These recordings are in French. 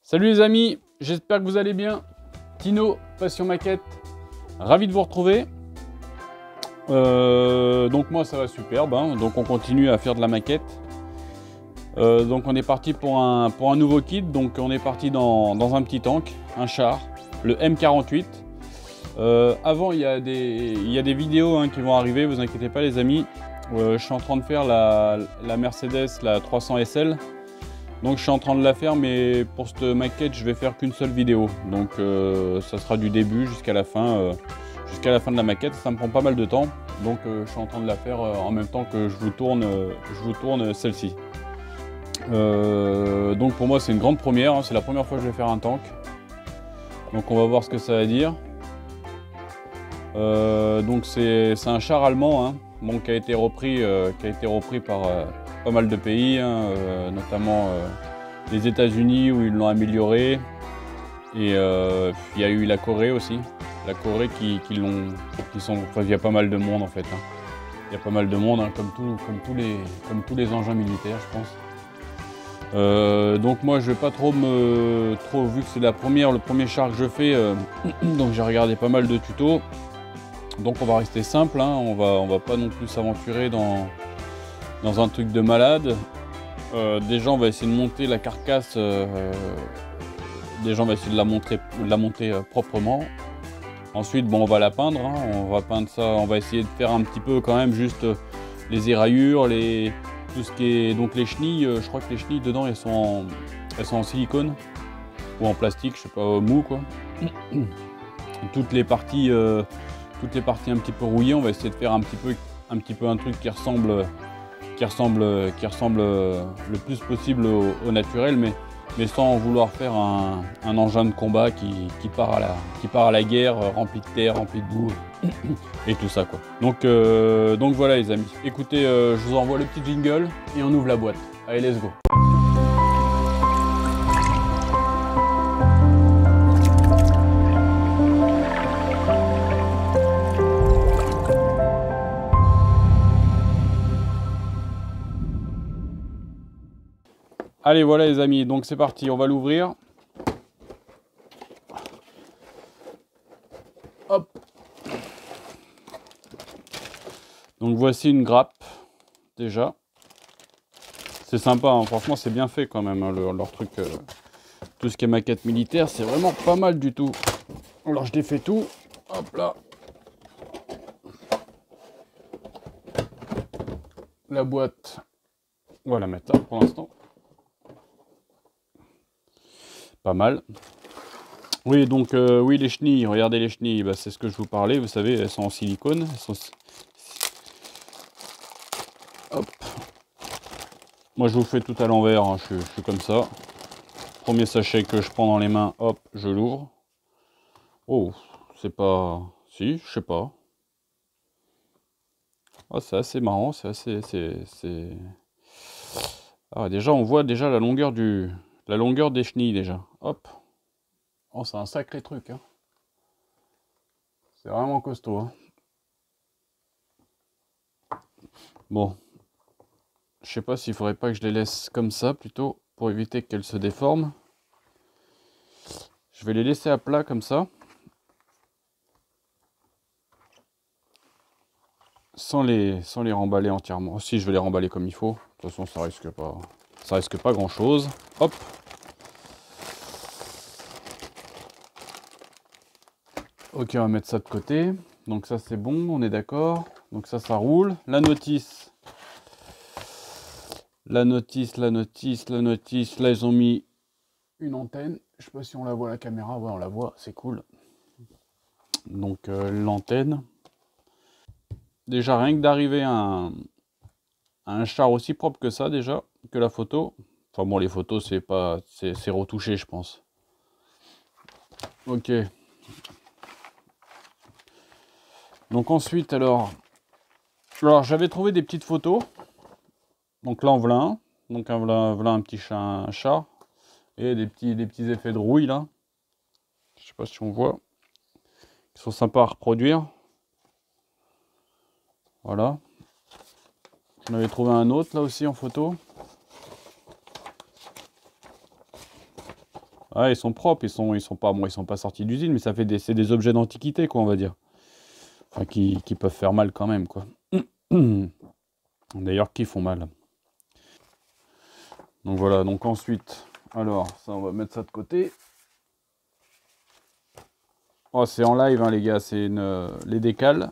Salut les amis, j'espère que vous allez bien. Tino, Passion Maquette, ravi de vous retrouver. Donc moi ça va superbe, hein. Donc on continue à faire de la maquette. Donc on est parti pour un nouveau kit. Donc on est parti dans un petit tank, un char, le M48. Avant il y a des vidéos qui vont arriver, vous inquiétez pas les amis. Je suis en train de faire la Mercedes, la 300 SL. Donc je suis en train de la faire, mais pour cette maquette je vais faire qu'une seule vidéo. Donc ça sera du début jusqu'à la fin de la maquette. Ça me prend pas mal de temps. Donc je suis en train de la faire en même temps que je vous tourne celle-ci. Donc pour moi c'est une grande première, hein. C'est la première fois que je vais faire un tank. Donc on va voir ce que ça va dire. Donc c'est un char allemand, hein, bon, qui a été repris par pas mal de pays, hein, notamment les États-Unis où ils l'ont amélioré. Et il y a eu la Corée aussi. La Corée il y a pas mal de monde en fait, hein. Il y a pas mal de monde, hein, comme tous les engins militaires, je pense. Donc moi je vais pas trop vu que c'est le premier char que je fais, donc j'ai regardé pas mal de tutos. Donc on va rester simple, hein. On va pas non plus s'aventurer dans un truc de malade. Déjà on va essayer de monter la carcasse, déjà on va essayer de la monter proprement. Ensuite bon, on va la peindre, hein. On va peindre ça, on va essayer de faire un petit peu quand même juste les éraillures, tout ce qui est donc les chenilles. Je crois que les chenilles dedans elles sont en silicone ou en plastique, je sais pas, mou quoi. Toutes les parties un petit peu rouillées, on va essayer de faire un petit peu un truc qui ressemble le plus possible au naturel, mais sans vouloir faire un engin de combat qui part à la guerre, rempli de terre, rempli de boue et tout ça quoi. Donc voilà les amis, écoutez, je vous envoie le petit jingle et on ouvre la boîte. Allez, let's go. Allez, voilà les amis, donc c'est parti, on va l'ouvrir. Hop. Donc voici une grappe, déjà. C'est sympa, hein. Franchement c'est bien fait quand même, hein, leur truc. Tout ce qui est maquette militaire, c'est vraiment pas mal du tout. Alors je défais tout, hop là. La boîte, on va la mettre là pour l'instant. Pas mal. Oui, donc oui, les chenilles, regardez les chenilles, bah, c'est ce que je vous parlais, vous savez, elles sont en silicone. Hop. Moi je vous fais tout à l'envers, hein. Je suis comme ça. Premier sachet que je prends dans les mains, hop, je l'ouvre. Oh, c'est pas... Si, je sais pas. Oh, c'est assez marrant, Ah, déjà, on voit déjà la longueur des chenilles, déjà. Hop. Oh, c'est un sacré truc, hein. C'est vraiment costaud, hein. Bon. Je sais pas s'il faudrait pas que je les laisse comme ça, plutôt, pour éviter qu'elles se déforment. Je vais les laisser à plat, comme ça. Sans les remballer entièrement. Si, je vais les remballer comme il faut. De toute façon, ça risque pas grand chose. Hop. Ok, on va mettre ça de côté. Donc ça c'est bon, on est d'accord. Donc ça roule. La notice. Là ils ont mis une antenne. Je sais pas si on la voit à la caméra. Ouais, on la voit, c'est cool. Donc l'antenne. Déjà rien que d'arriver à un char aussi propre que ça déjà, que la photo. Enfin bon, les photos c'est retouché je pense. Ok. Donc ensuite alors j'avais trouvé des petites photos. Donc là en voilà un. Donc voilà un petit chat, un chat. Et des petits effets de rouille là. Je sais pas si on voit. Ils sont sympas à reproduire. Voilà. J'en avais trouvé un autre là aussi en photo. Ouais, ils sont propres, ils sont pas, bon, ils sont pas sortis d'usine, mais c'est des objets d'antiquité, quoi, on va dire. Enfin, qui peuvent faire mal quand même, quoi. D'ailleurs, qui font mal. Donc voilà, donc ensuite, alors, ça, on va mettre ça de côté. Oh, c'est en live, hein, les gars, c'est les décales.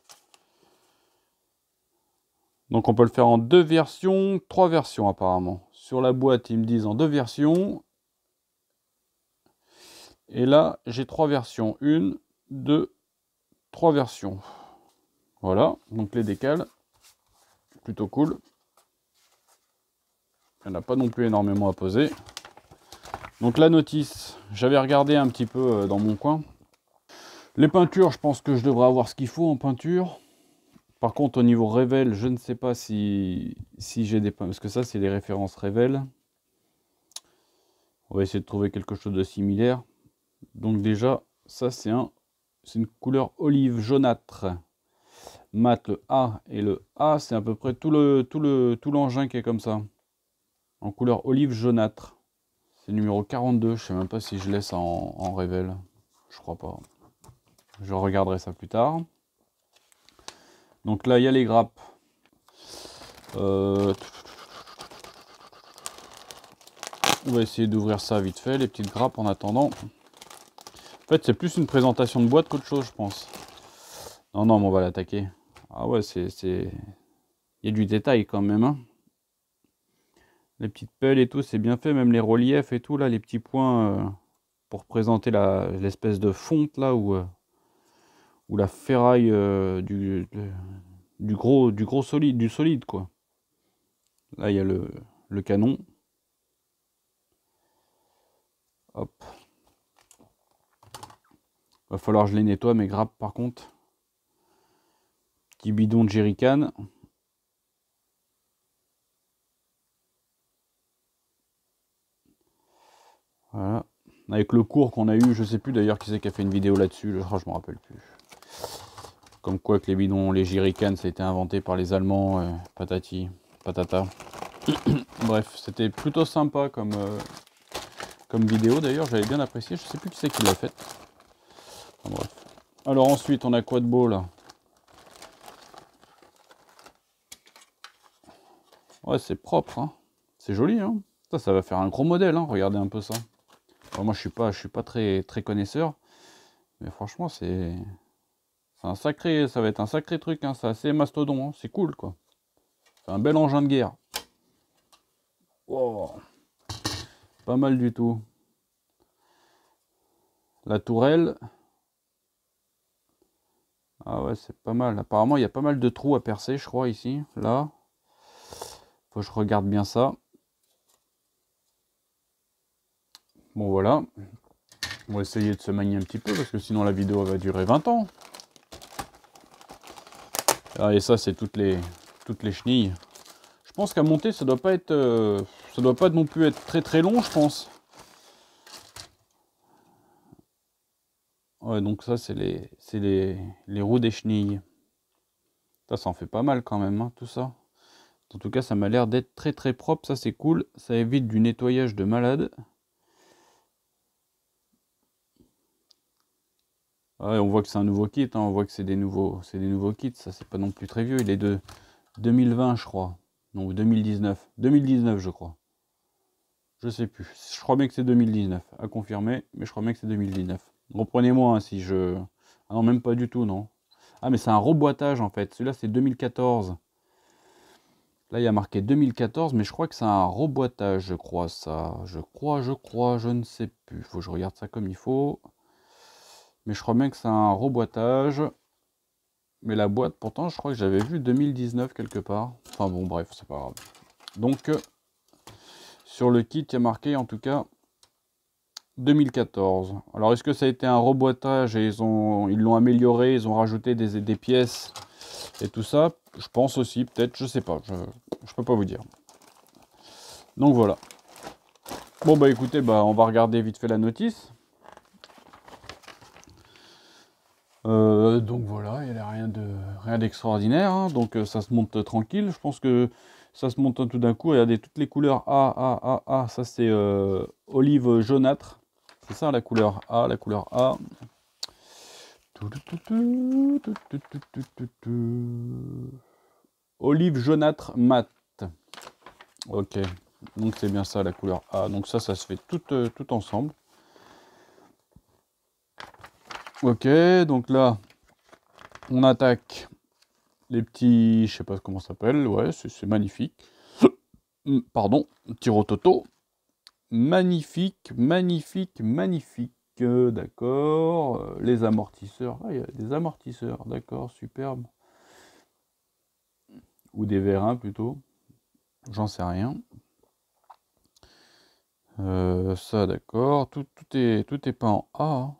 Donc on peut le faire en 2 versions, 3 versions apparemment. Sur la boîte, ils me disent en 2 versions. Et là, j'ai 3 versions. 1, 2, 3 versions. Voilà, donc les décales. Plutôt cool. Il n'y en a pas non plus énormément à poser. Donc la notice, j'avais regardé un petit peu dans mon coin. Les peintures, je pense que je devrais avoir ce qu'il faut en peinture. Par contre, au niveau Revell, je ne sais pas si j'ai des... Parce que ça, c'est les références Revell. On va essayer de trouver quelque chose de similaire. Donc déjà, ça, c'est une couleur olive jaunâtre. Mat, le A. Et le A, c'est à peu près tout l'engin qui est comme ça. En couleur olive jaunâtre. C'est numéro 42. Je sais même pas si je laisse en Revell. Je crois pas. Je regarderai ça plus tard. Donc là, il y a les grappes. On va essayer d'ouvrir ça vite fait, les petites grappes en attendant. En fait, c'est plus une présentation de boîte qu'autre chose, je pense. Non, non, mais on va l'attaquer. Ah ouais, il y a du détail quand même, hein. Les petites pelles et tout, c'est bien fait. Même les reliefs et tout, là, les petits points pour présenter l'espèce de fonte, là, ou la ferraille du gros solide, du solide, quoi. Là, il y a le canon. Hop. Va falloir que je les nettoie, mes grappes, par contre. Petit bidon de jerrycan. Voilà. Avec le cours qu'on a eu, je sais plus d'ailleurs qui c'est qui a fait une vidéo là-dessus, je me rappelle plus. Comme quoi que les bidons, les jerrycans, ça a été inventé par les Allemands, patati, patata. Bref, c'était plutôt sympa comme vidéo d'ailleurs, j'avais bien apprécié, je sais plus qui c'est qui l'a fait. Enfin, bref. Alors ensuite, on a quoi de beau là? Ouais, c'est propre, hein. C'est joli, hein. Ça va faire un gros modèle, hein. Regardez un peu ça. Enfin, moi, je suis pas très connaisseur, mais franchement, ça va être un sacré truc, hein. C'est assez mastodon, hein. C'est cool, quoi. C'est un bel engin de guerre. Wow. Pas mal du tout. La tourelle. Ah ouais, c'est pas mal. Apparemment, il y a pas mal de trous à percer, je crois, ici. Là. Faut que je regarde bien ça. Bon, voilà. On va essayer de se manier un petit peu, parce que sinon la vidéo va durer 20 ans. Ah, et ça, c'est toutes les chenilles. Je pense qu'à monter, ça doit pas non plus être très très long, je pense. Ouais, donc ça, c'est les roues des chenilles. Ça en fait pas mal quand même, hein, tout ça. En tout cas, ça m'a l'air d'être très très propre, ça c'est cool. Ça évite du nettoyage de malade. Ouais, on voit que c'est un nouveau kit, hein, on voit que c'est des nouveaux kits. Ça, c'est pas non plus très vieux. Il est de 2020, je crois. Non, 2019. 2019, je crois. Je sais plus. Je crois bien que c'est 2019. À confirmer, mais je crois bien que c'est 2019. Reprenez-moi hein, si je... Ah non, même pas du tout, non. Ah, mais c'est un reboîtage, en fait. Celui-là, c'est 2014. Là, il y a marqué 2014, mais je crois que c'est un reboîtage, je crois, ça. Je crois, je ne sais plus. Faut que je regarde ça comme il faut. Mais je crois bien que c'est un reboîtage. Mais la boîte, pourtant, je crois que j'avais vu 2019 quelque part. Enfin bon, bref, c'est pas grave. Donc, sur le kit, il y a marqué, en tout cas, 2014. Alors, est-ce que ça a été un reboîtage et ils l'ont amélioré, ils ont rajouté des pièces et tout ça? Je pense aussi, peut-être, je sais pas. Je peux pas vous dire. Donc, voilà. Bon, bah écoutez, on va regarder vite fait la notice. Donc voilà, il n'y a rien d'extraordinaire, hein. Donc ça se monte tranquille. Je pense que ça se monte tout d'un coup. Regardez toutes les couleurs A, ça c'est olive jaunâtre. C'est ça la couleur A, la couleur A. Olive jaunâtre mat. Ok, donc c'est bien ça la couleur A. Donc ça se fait tout ensemble. Ok, donc là, on attaque les petits, je sais pas comment ça s'appelle, ouais, c'est magnifique. Pardon, petit rototo. Magnifique, magnifique, magnifique. D'accord. Les amortisseurs. Ah, il y a des amortisseurs, d'accord, superbe. Ou des vérins plutôt. J'en sais rien. Ça, d'accord. Tout est pas en A. Hein.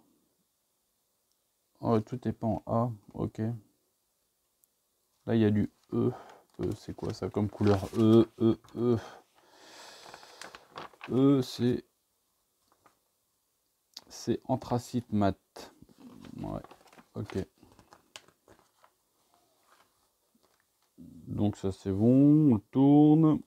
Oh, tout est pas en A. Ok. Là, il y a du E. E, c'est quoi ça comme couleur? E. E, c'est anthracite mat. Ouais. Ok. Donc ça c'est bon. On tourne.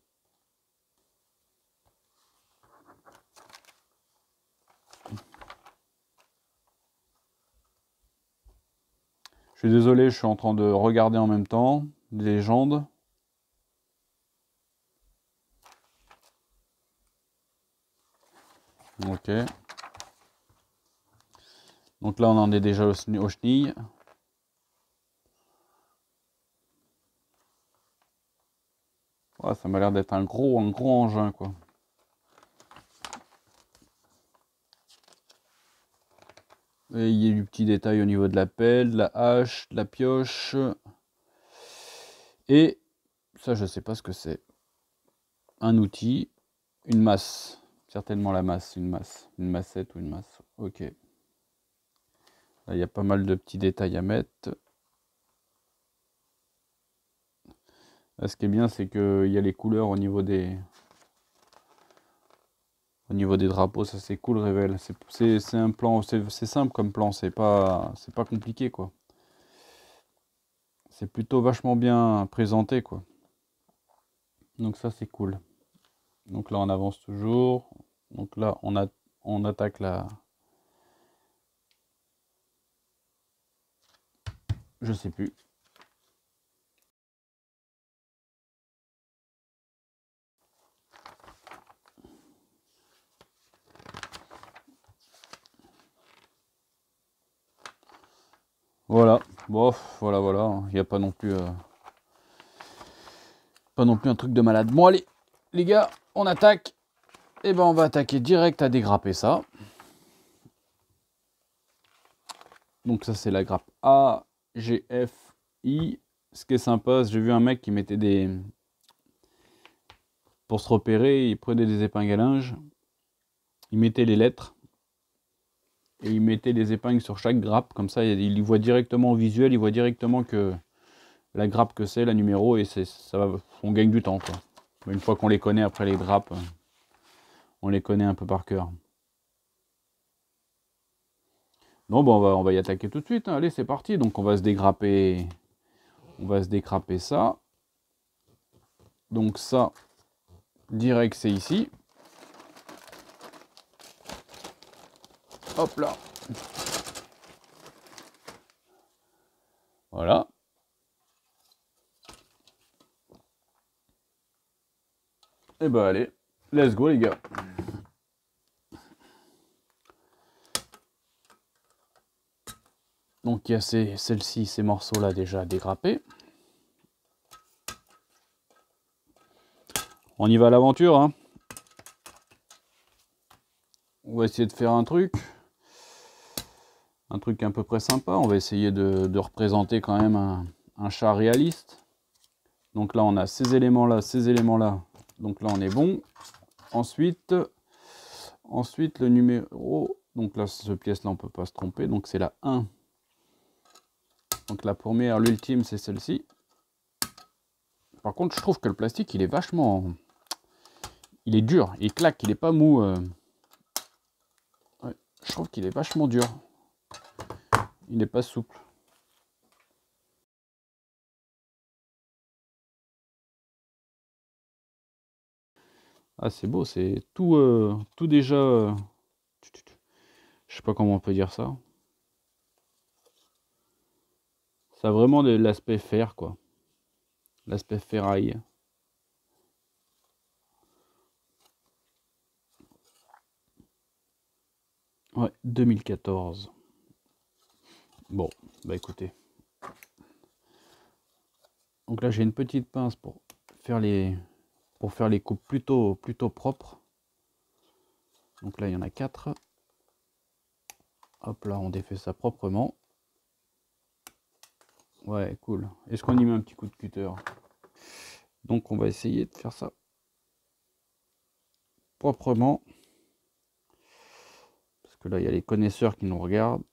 Je suis désolé, je suis en train de regarder en même temps. Légende. Ok. Donc là, on en est déjà au chenilles. Ouais, ça m'a l'air d'être un gros engin, quoi. Et il y a du petit détail au niveau de la pelle, de la hache, de la pioche. Et ça, je sais pas ce que c'est. Un outil, une masse. Certainement la masse, une masse. Une massette ou une masse. Ok. Là, il y a pas mal de petits détails à mettre. Là, ce qui est bien, c'est qu'il y a les couleurs au niveau des drapeaux. Ça, c'est cool, Révèle. C'est un plan, c'est simple comme plan. C'est pas compliqué, quoi. C'est plutôt vachement bien présenté, quoi. Donc ça, c'est cool. Donc là, on avance toujours. Donc là, on attaque la... Je sais plus. Voilà. Bon, voilà. Il n'y a pas non plus... Pas non plus un truc de malade. Bon, allez, les gars, on attaque. Et ben, on va attaquer direct à dégrapper ça. Donc ça, c'est la grappe A, G, F, I. Ce qui est sympa, j'ai vu un mec qui mettait des... Pour se repérer, il prenait des épingles à linge. Il mettait les lettres. Et il mettait des épingles sur chaque grappe. Comme ça, il voit directement au visuel, il voit directement que la grappe que c'est, la numéro, et on gagne du temps, quoi. Une fois qu'on les connaît, après les grappes, on les connaît un peu par cœur. Non, bon, on va y attaquer tout de suite. Hein. Allez, c'est parti. Donc, on va se dégrapper ça. Donc ça, direct, c'est ici. Hop là. Voilà. Et ben allez, let's go les gars. Donc il y a celle-ci, ces morceaux-là déjà dégrappés. On y va à l'aventure, hein. On va essayer de faire un truc à peu près sympa. On va essayer de représenter quand même un chat réaliste. Donc là, on a ces éléments-là, ces éléments-là. Donc là, on est bon. Ensuite, le numéro... Donc là, cette pièce-là, on ne peut pas se tromper. Donc c'est la 1. Donc la première, l'ultime, c'est celle-ci. Par contre, je trouve que le plastique, il est vachement... Il est dur, il claque, il n'est pas mou. Ouais, je trouve qu'il est vachement dur. Il n'est pas souple. Ah, c'est beau, c'est tout déjà... Je sais pas comment on peut dire ça. Ça a vraiment de l'aspect fer, quoi. L'aspect ferraille. Ouais, 2014. Bon, bah écoutez. Donc là, j'ai une petite pince pour faire les coupes plutôt propres. Donc là, il y en a 4. Hop là, on défait ça proprement. Ouais, cool. Est-ce qu'on y met un petit coup de cutter? Donc on va essayer de faire ça proprement. Parce que là, il y a les connaisseurs qui nous regardent.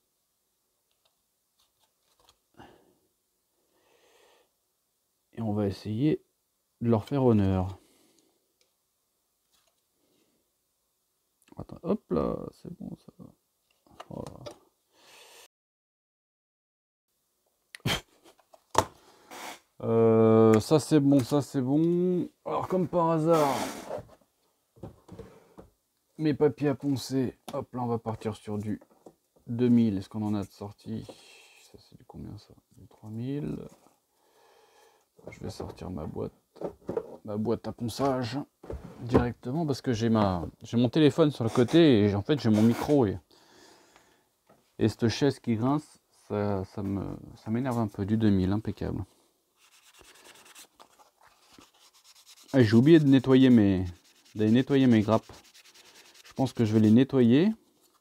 Et on va essayer de leur faire honneur. Attends, hop là, c'est bon ça. Voilà. Ça c'est bon, ça c'est bon. Alors comme par hasard, mes papiers à poncer. Hop là, on va partir sur du 2000. Est-ce qu'on en a de sortie? Ça c'est du combien ça? Du 3000. Je vais sortir ma boîte à ponçage directement parce que j'ai mon téléphone sur le côté et en fait j'ai mon micro et cette chaise qui grince, ça m'énerve un peu. Du 2000, impeccable. Ah, j'ai oublié de nettoyer mes grappes. Je pense que je vais les nettoyer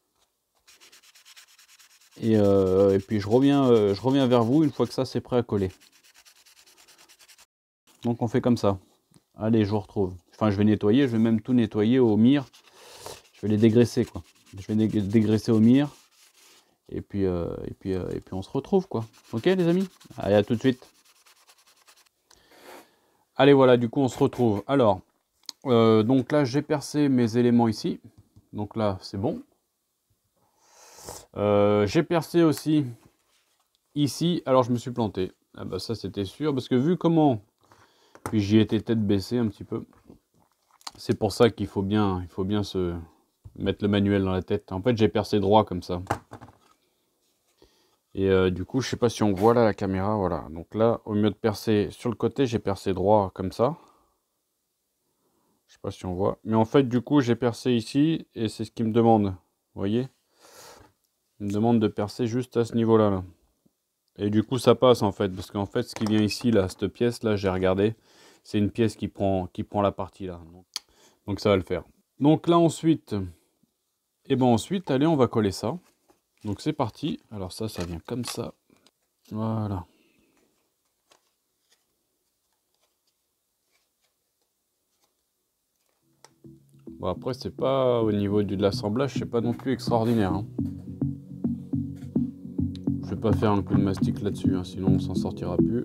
et puis je reviens vers vous une fois que ça c'est prêt à coller. Donc on fait comme ça. Allez, je vous retrouve. Enfin, je vais nettoyer, je vais même tout nettoyer au mire. Je vais les dégraisser, quoi. Je vais dégraisser au mire. Et puis on se retrouve, quoi. Ok, les amis? Allez, à tout de suite. Allez, voilà, du coup, on se retrouve. Alors, donc là, j'ai percé mes éléments ici. Donc là, c'est bon. J'ai percé aussi ici. Alors, je me suis planté. Ah bah ça, c'était sûr. Parce que vu comment... Puis j'y étais tête baissée un petit peu. C'est pour ça qu'il faut bien se mettre le manuel dans la tête. En fait, j'ai percé droit comme ça. Et du coup, je sais pas si on voit là la caméra. Voilà. Donc là, au lieu de percer sur le côté, j'ai percé droit comme ça. Je sais pas si on voit. Mais en fait, du coup, j'ai percé ici. Et c'est ce qu'il me demande. Vous voyez? Il me demande de percer juste à ce niveau-là. Là. Et du coup, ça passe en fait. Parce qu'en fait, ce qui vient ici, là, cette pièce-là, j'ai regardé. C'est une pièce qui prend la partie là. Donc ça va le faire. Donc là ensuite, ensuite, allez, on va coller ça. Donc c'est parti. Alors ça vient comme ça. Voilà. Bon après, c'est pas au niveau de l'assemblage, c'est pas non plus extraordinaire. Hein. Je vais pas faire un coup de mastic là-dessus, hein, sinon on s'en sortira plus.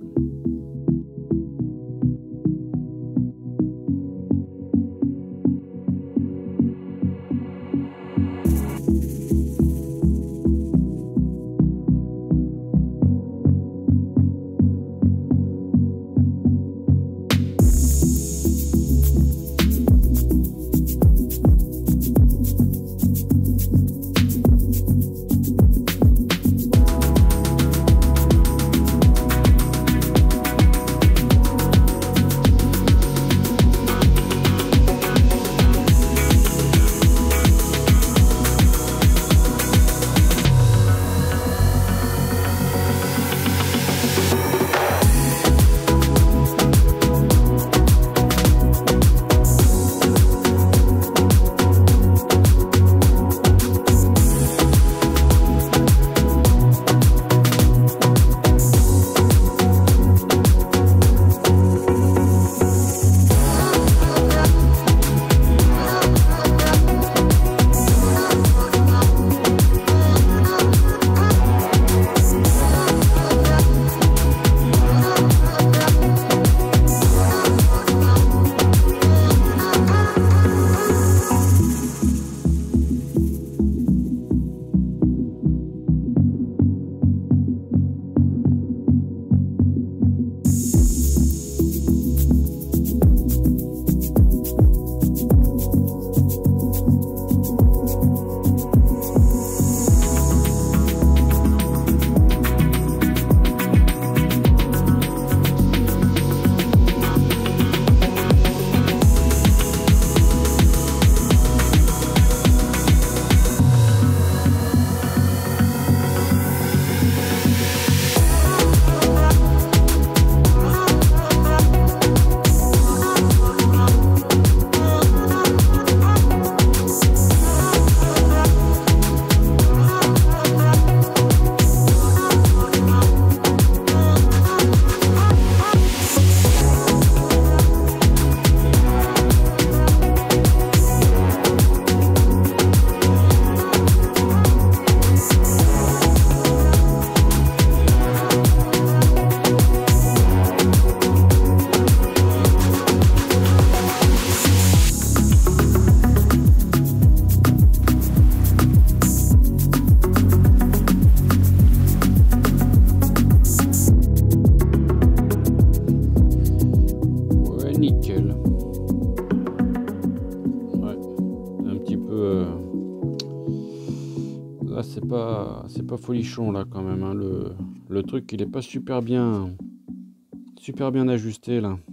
nickel. Ouais, un petit peu... Là, c'est pas folichon, là, quand même. Hein. Le truc, il est pas super bien ajusté, là.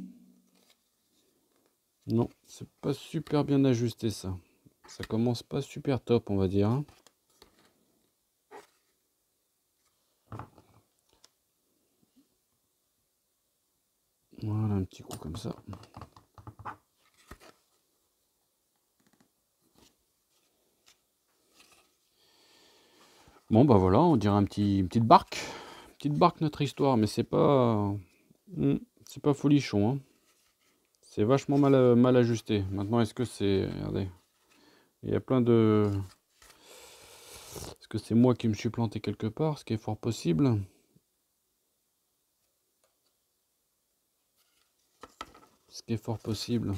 Non, c'est pas super bien ajusté, ça. Ça commence pas super top, on va dire. Hein. Voilà, un petit coup comme ça. Bon, bah voilà, on dirait une petite barque. Petite barque, notre histoire, mais c'est pas folichon. Hein. C'est vachement mal ajusté. Maintenant, est-ce que c'est... Regardez. Il y a plein de... Est-ce que c'est moi qui me suis planté quelque part? Ce qui est fort possible. Ce qui est fort possible.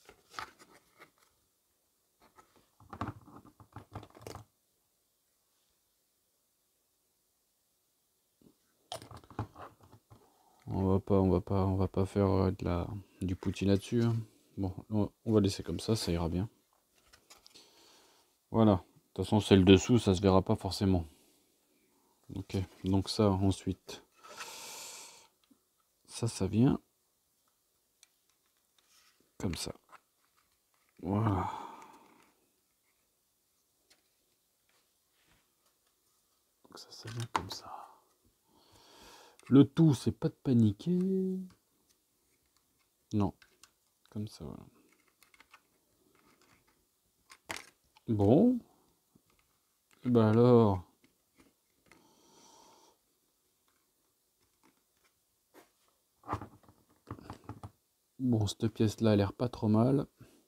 On va pas faire du pouti là-dessus. Hein. Bon, on va laisser comme ça ira bien. Voilà. De toute façon, c'est le dessous, ça se verra pas forcément. Ok, donc ça, ensuite, ça vient comme ça. Voilà. Donc ça vient comme ça. Le tout, c'est pas de paniquer. Non, comme ça, voilà. Bon. Bah alors. Bon, cette pièce-là, elle a l'air pas trop mal.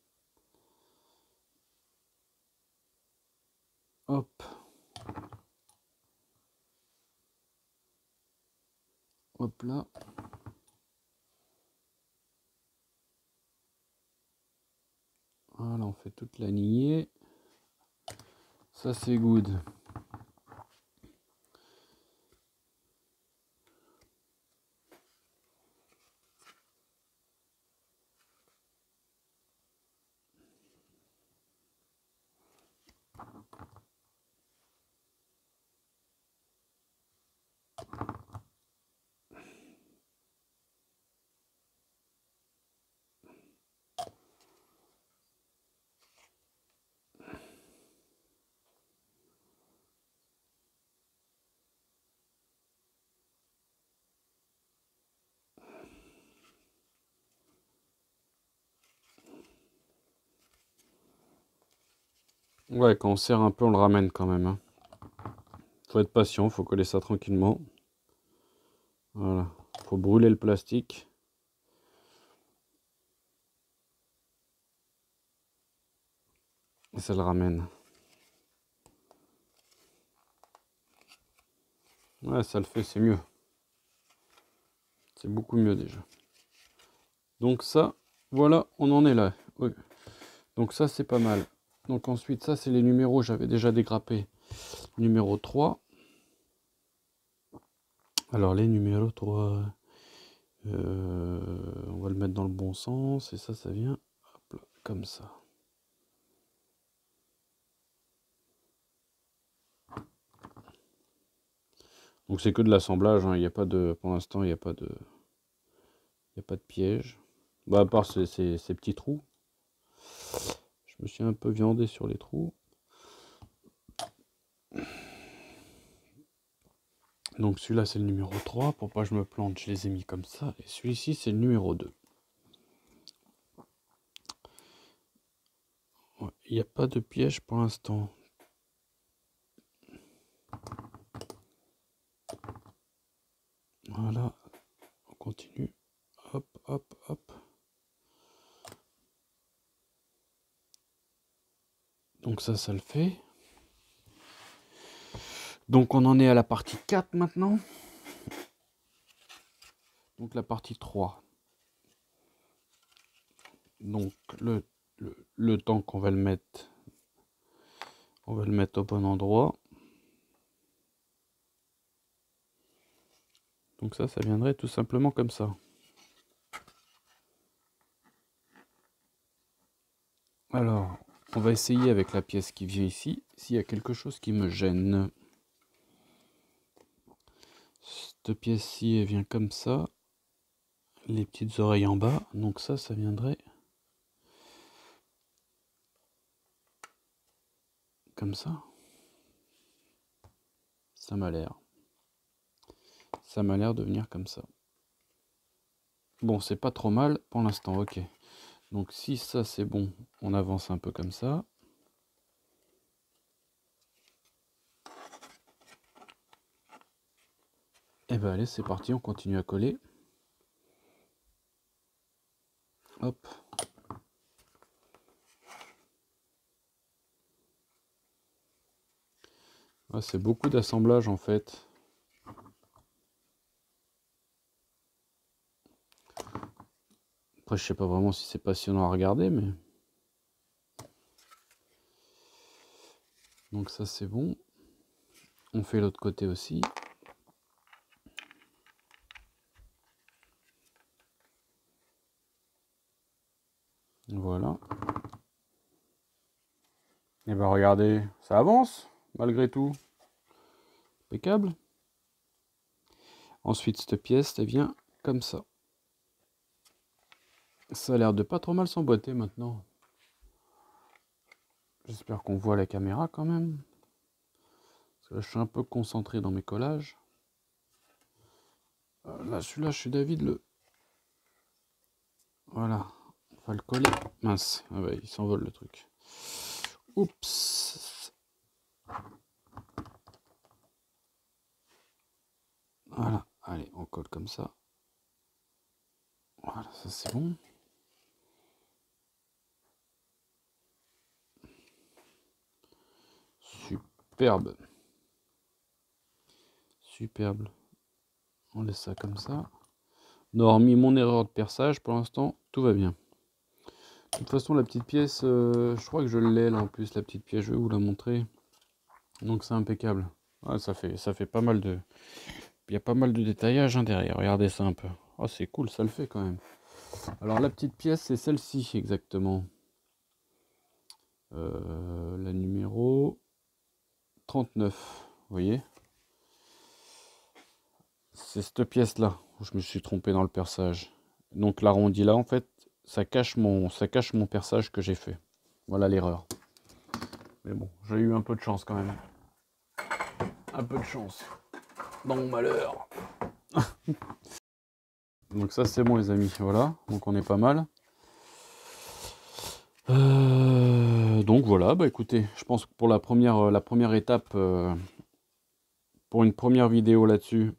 Hop. Hop là. Voilà, on fait toute la lignée. Ça, c'est good. Ouais, quand on serre un peu, on le ramène quand même. Hein. Faut être patient, faut coller ça tranquillement. Voilà. Faut brûler le plastique. Et ça le ramène. Ouais, ça le fait, c'est mieux. C'est beaucoup mieux déjà. Donc ça, voilà, on en est là. Oui. Donc ça, c'est pas mal. Donc ensuite, ça, c'est les numéros. J'avais déjà dégrappé. Numéro 3. Alors, les numéros 3, on va le mettre dans le bon sens. Et ça vient hop là, comme ça. Donc c'est que de l'assemblage. Hein. Il n'y a pas de, pour l'instant, il n'y a pas de... Il n'y a pas de piège. Bah, à part ces petits trous. Je me suis un peu viandé sur les trous. Donc celui-là, c'est le numéro 3. Pour pas que je me plante, je les ai mis comme ça. Et celui-ci, c'est le numéro 2. Ouais, il n'y a pas de piège pour l'instant. Voilà. On continue. Hop, hop, hop. Donc ça le fait. Donc on en est à la partie 4 maintenant. Donc la partie 3. Donc le temps qu'on va le mettre, on va le mettre au bon endroit. Donc ça viendrait tout simplement comme ça. Alors, on va essayer avec la pièce qui vient ici, s'il y a quelque chose qui me gêne. Cette pièce-ci, elle vient comme ça. Les petites oreilles en bas. Donc ça viendrait comme ça. Ça m'a l'air. Ça m'a l'air de venir comme ça. Bon, c'est pas trop mal pour l'instant, ok. Donc si ça c'est bon, on avance un peu comme ça. Et ben allez, c'est parti, on continue à coller. Hop. Ah, c'est beaucoup d'assemblage en fait. Après, je sais pas vraiment si c'est passionnant à regarder, mais... Donc ça c'est bon. On fait l'autre côté aussi. Voilà. Et ben regardez, ça avance malgré tout. Impeccable. Ensuite, cette pièce, elle vient comme ça. Ça a l'air de pas trop mal s'emboîter maintenant. J'espère qu'on voit la caméra quand même. Parce que là, je suis un peu concentré dans mes collages. Là, celui-là, je suis David le... Voilà. On va le coller. Mince. Ah ouais, il s'envole le truc. Oups. Voilà. Allez, on colle comme ça. Voilà, ça c'est bon. Superbe. Superbe. On laisse ça comme ça. Hormis mon erreur de perçage, pour l'instant, tout va bien. De toute façon, la petite pièce, je crois que je l'ai là en plus, la petite pièce, je vais vous la montrer. Donc c'est impeccable. Ouais, ça fait pas mal de... Il y a pas mal de détaillage hein, derrière, regardez ça un peu. Oh, c'est cool, ça le fait quand même. Alors la petite pièce, c'est celle-ci exactement. La numéro 39, vous voyez. C'est cette pièce-là où je me suis trompé dans le perçage. Donc l'arrondi là, en fait, ça cache mon perçage que j'ai fait. Voilà l'erreur. Mais bon, j'ai eu un peu de chance quand même. Un peu de chance. Dans mon malheur. Donc ça c'est bon les amis, voilà. Donc on est pas mal. Donc voilà, bah écoutez, je pense que pour la première étape, pour une première vidéo là-dessus,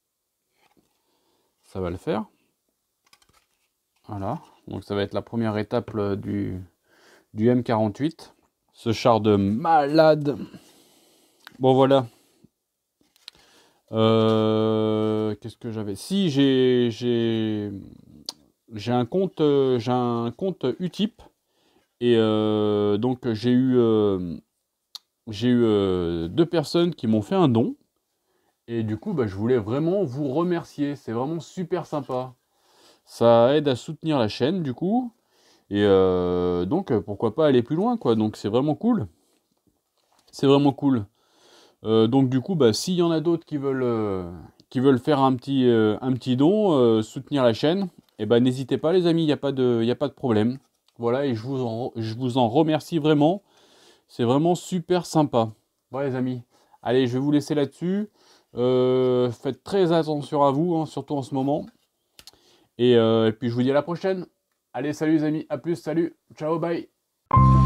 ça va le faire. Voilà, donc ça va être la première étape du M48. Ce char de malade. Bon voilà. Qu'est-ce que j'avais? Si j'ai un compte Utip et donc j'ai eu 2 personnes qui m'ont fait un don et du coup bah, je voulais vraiment vous remercier. C'est vraiment super sympa. Ça aide à soutenir la chaîne du coup et donc pourquoi pas aller plus loin quoi. Donc c'est vraiment cool. C'est vraiment cool. Donc du coup, bah, s'il y en a d'autres qui veulent faire un petit don, soutenir la chaîne, et ben n'hésitez pas les amis, il n'y a pas de problème. Voilà, et je vous en remercie vraiment. C'est vraiment super sympa. Voilà les amis. Allez, je vais vous laisser là-dessus. Faites très attention à vous, hein, surtout en ce moment. Et puis je vous dis à la prochaine. Allez, salut les amis, à plus, salut, ciao, bye.